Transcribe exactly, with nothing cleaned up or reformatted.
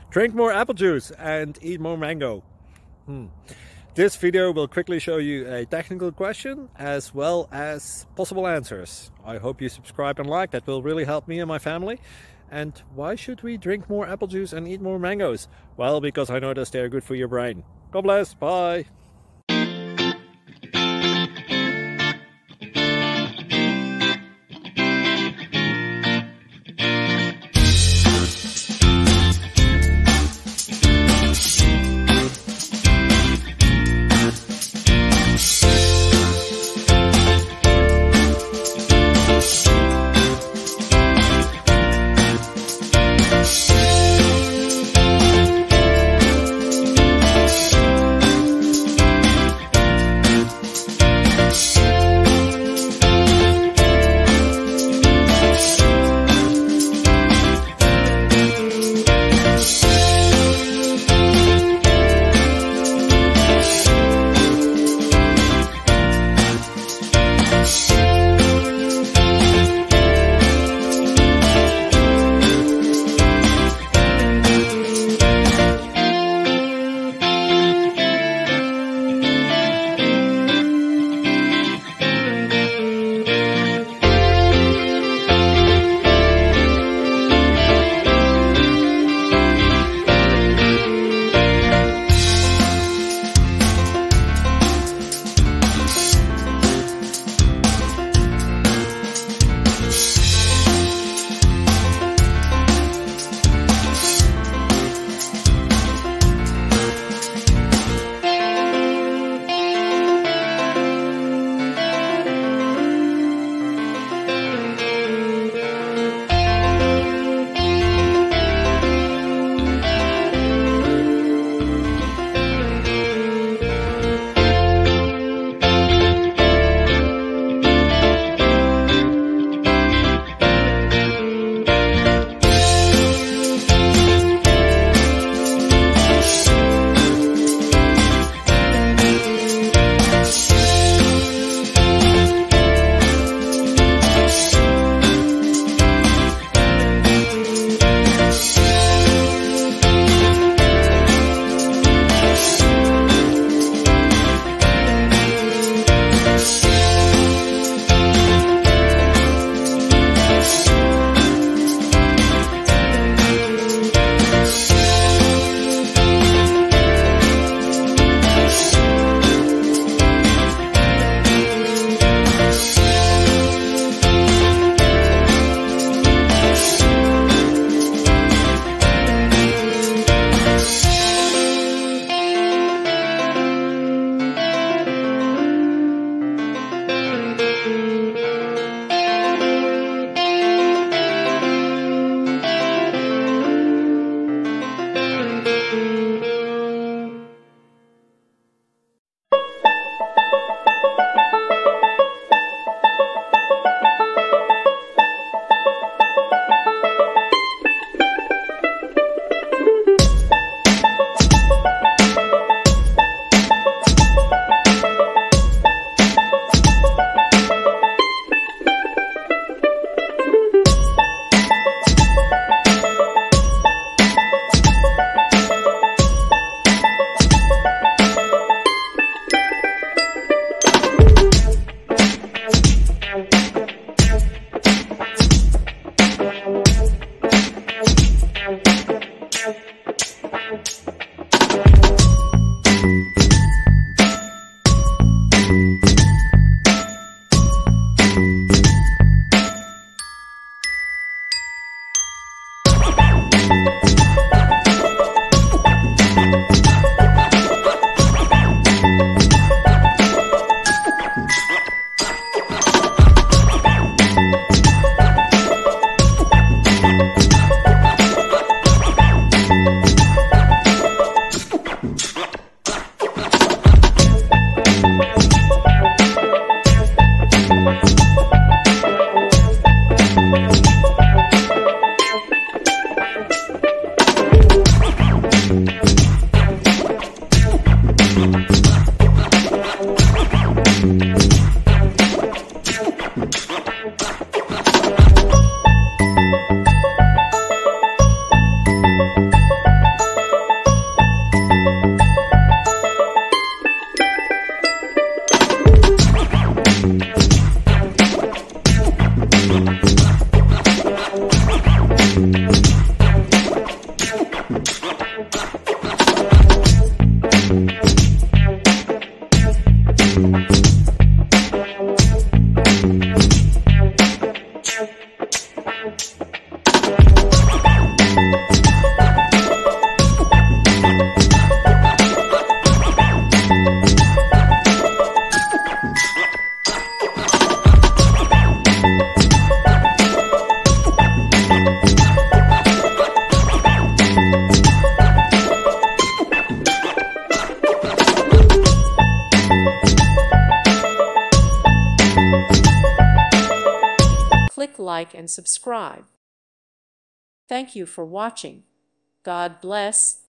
Drink more apple juice and eat more mango. Hmm. This video will quickly show you a technical question as well as possible answers. I hope you subscribe and like, that will really help me and my family. And why should we drink more apple juice and eat more mangoes? Well, because I noticed they're good for your brain. God bless, bye! Click like and subscribe. Thank you for watching. God bless.